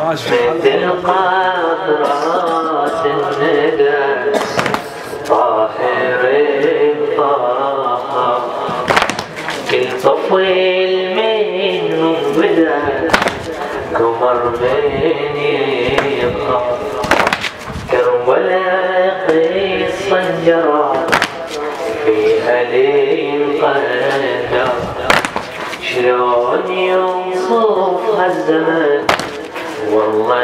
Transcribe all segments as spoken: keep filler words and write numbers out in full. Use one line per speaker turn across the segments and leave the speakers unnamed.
مثل قطرات الندى طاهر طاهر كل طفل منهم بدا قمر من يبقى كربلاء قصة جرى فيها للقدر شلون يوصف هالزمن والله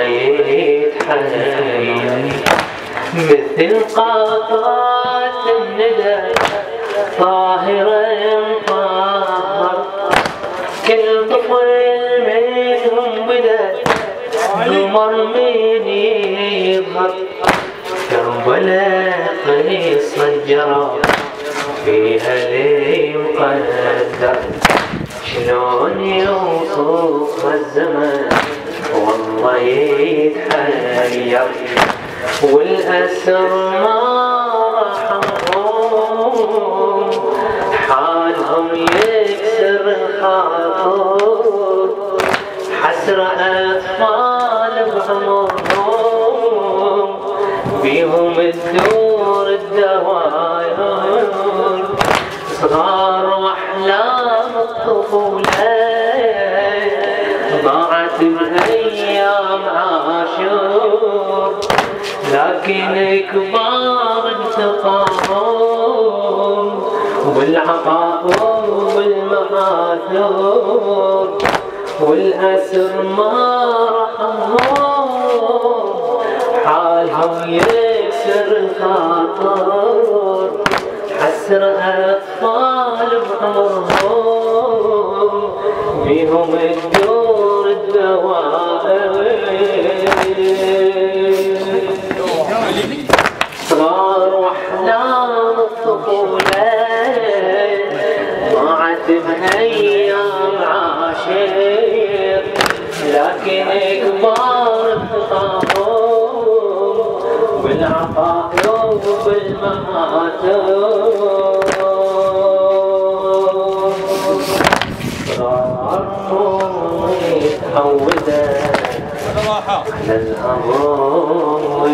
يتحير مثل قطرات الندى طاهرا طاهر كل طفل منهم بدا قمر من يظهر كربلاء قصة جرى فيها للقدر شلون يوصف الزمن والله يتحير والأسر ما رحمهم حالهم يكسر الخاطر حسر أطفال بعمرهم بيهم الدور الدواير صغار وأحلام الطفولة ضاعت بأيام عاشور لكن كبار انتقاهم والعطاء والمآثور والأسر ما رحمهم حالهم يكسر الخاطر حسر أطفال بعمرهم بيهم الدور الدوائر صغار وأحلام الطفولة ضاعت بأيام عاشر لكن كبار انتقاهم والعطاء والمآثور صغار متعودة على الأمر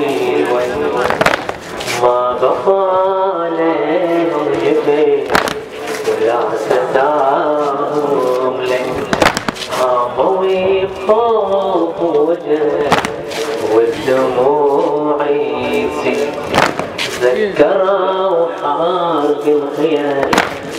ما بقى عليهم جبين ولا ستاهم لك هاموا بخوف وجه والدموع يسيل ذكروا حرب الخيال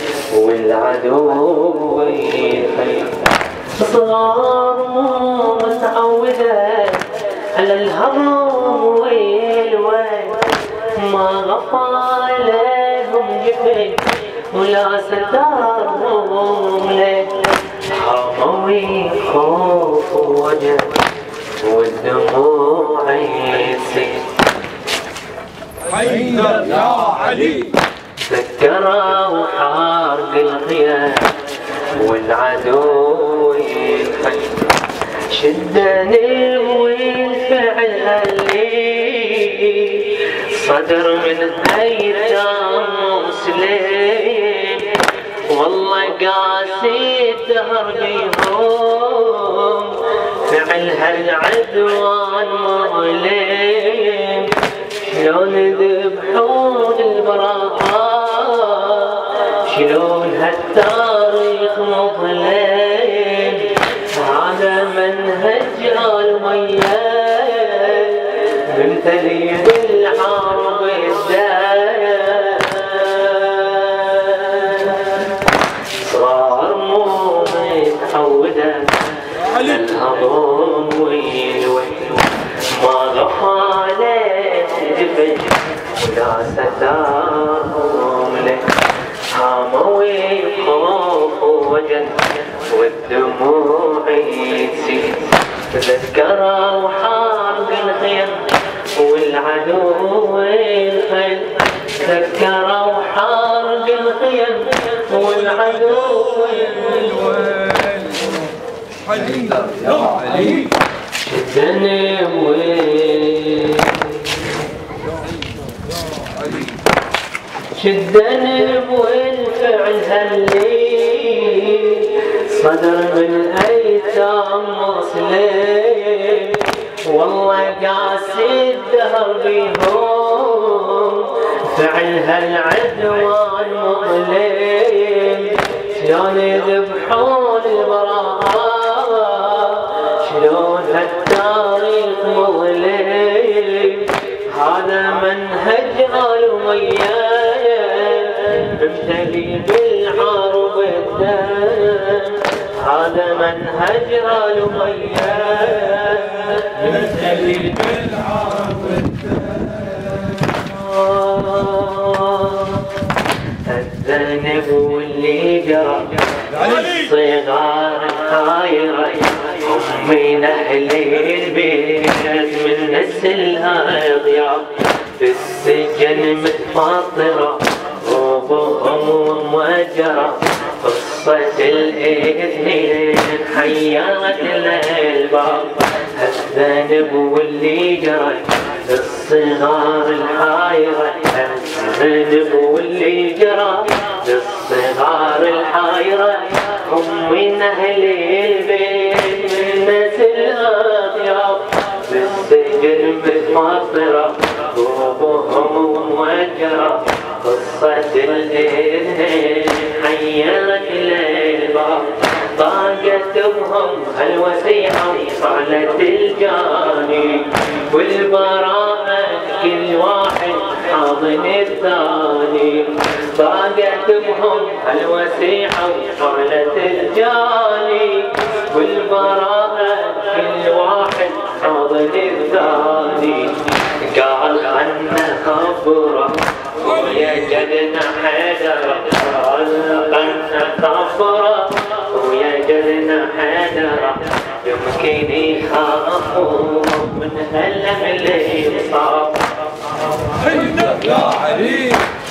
والعدو يخيل صار متعودة على الهضم والويل ما غفى لهم جبين ولا ستارهم لك هاموا خوف وجه والدموع يسيل
حيدر يا علي
ذكروا حرب الخيال والعدو يخيل شدني والفعل اللي صدر من ايتام مسلم والله قاسي الدهر بيهم فعل هالعدوان مظلم شلون ذبحون البراء شلون هالتاريخ مظلم هذا منهج المياه ممتلي بالحرب الداية صار مو متعودة على الهضم والويل ما غفى جبن ولا ستاهم لك هاموا خوف وجل والدموع يسيل تذكروا حرب الخيل والعدو الخيل تذكروا حرب الخيل والعدو
الويل حيدر يا علي
شدني وين شدني والفعل هاللي صدر من ايتام مسلم والله قاسي الدهر بيهم فعلها العدوان مظلم شلون يذبحون البراء شلون هالتاريخ مظلم هذا منهج آل أمية ممتلي بالعار والدم هذا منهج آل أمية ممتلي بالعار والدم الذنب واللي جرى صغار الحايرة من أهل البيت من نسلها ضياء في السجن متفطرة روبهم موجرة قصة الاثنين حيرت الألباب الذنب واللي جرى للصغار الحايرة الذنب واللي جرى للصغار الحايرة هم من أهل البيت من نسل أطياب بالسجن متمطرة روبهم موجرة قصة الاثنين حيرت الألباب ضاقت بهم الوسيعة وصعلت الجاني والبراءة كل واحد حاضن الثاني ضاقت بهم الوسيعة وصعلت الجاني والبراءة كل واحد حاضن الثاني قال خلنا خبره ويا جدنا حيدر قال خلنا خبره ويا جدنا حيدر يمكن يخافوا من هالم اللي صار
يا علي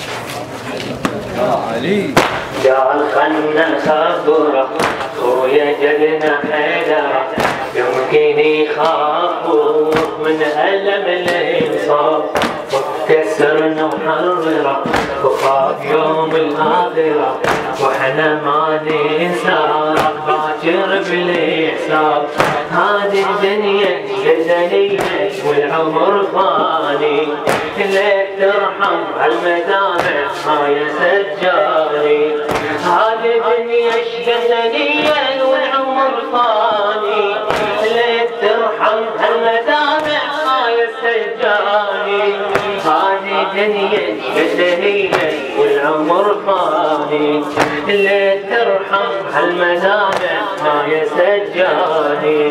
يا علي
قال خلنا خبره ويا جدنا حيدر يمكن يخافوا من هالم اللي صار كسرنا وحررة وخاف يوم الآخرة وحنا ما ننسى باكر بالحساب هذه الدنيا جدلية والعمر فاني ليك ترحم هالمدامع ما يا سجاني هذه الدنيا جدلية والعمر فاني ليك ترحم هالمدامع ما يا سجاني هذه دنيا جدلية والعمر فاني اللي ترحم هالمنابع ما يسجاني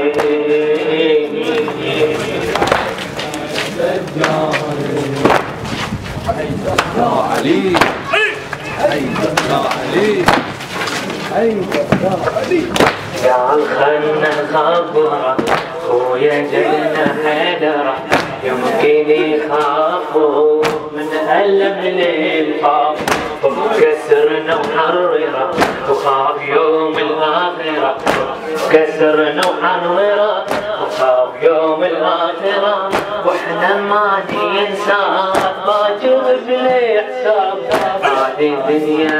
يا علي حيدر يا علي حيدر يا علي
قال خلنا خبره ويا جدنا حيدره يمكن يخافوا من ألم الإلقاء كسرنا وحررة وخاف يوم الآخرة كسرنا وحررة وخاف يوم الآخرة وإحنا ما ننسى باكر بالحساب هذه الدنيا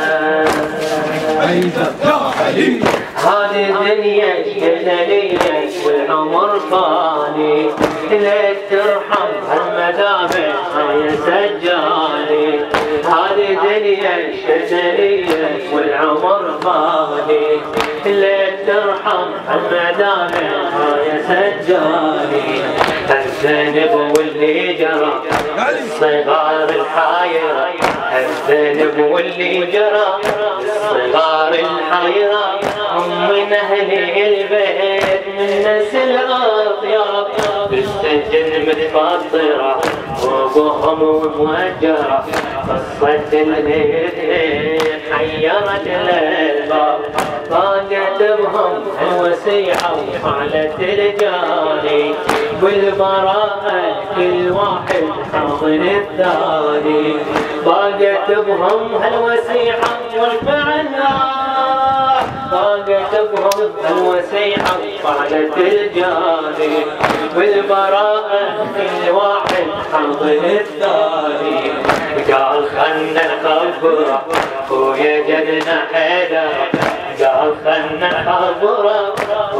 حيدر يا علي
هذه الدنيا جدلية والعمر فاني ليك ترحم هالمدامع يا سجاني هذه الدنيا جدلية والعمر فاني ليك ترحم هالمدامع يا سجاني الذنب واللي جرى الصغار الحايرة الذنب واللي جرى الصغار الحايرة هم من أهل البيت من نسل أطياب بالسجن متفطرة وأبوهم موجرة قصة الاثنين حيرت الألباب ضاقت بهم الوسيعة وفعلت الجاني والبراءة كل واحد حاضن الثاني ضاقت بهم الوسيعة والفعلها ضاقت بهم الوسيعة وفعلت الجاني والبراءة كل واحد حاضن الثاني قال خلنا نخبره ويا جدنا حيدر قال خلنا نخبره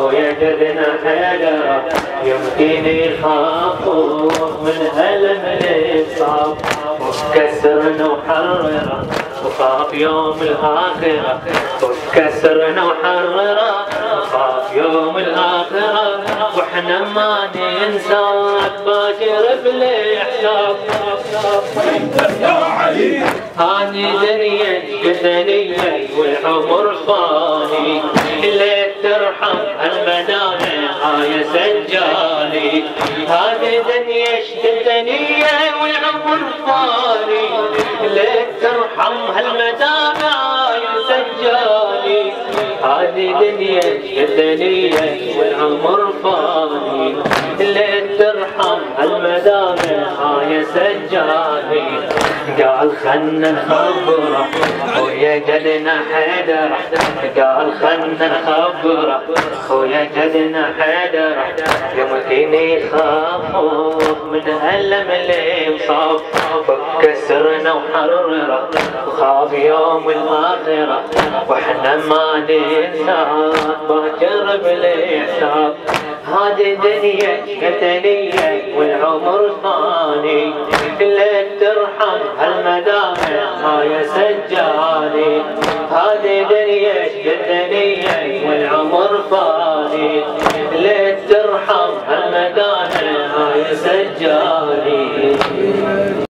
خويا جدنا حيدر يمكن يخافوه من ألم الإصاب وكسرنا وحرره وخاف يوم الآخرة وكسرنا وحرره وخاف يوم الآخرة واحنا ما ننساك باكر بالإحساب
يا علي
هاني دنيا دنيا والعمر فاني ليت ترحم المنامع يا سجالي هذه دنيا دنيا والعمر فاني ليت ترحم هالمدامع يا سجالي هذه دنيا دنيا والعمر فاني ليت ترحم هالمدامع يا سجالي قال خلنا نخبره خويا جدنا حيدر قال خلنا نخبره خويا جدنا حيدر يمكن يخافوه من ألم الإمصاب وكسرنا وحرره وخاف يوم الآخرة واحنا ما ننساك باكر بالإحساب هذه دنيا دنيا والعمر فاني ليت ترحم هالمدامع يا سجالي هذه دنيا دنيا والعمر فاني ليت ترحم هالمدامع يا سجالي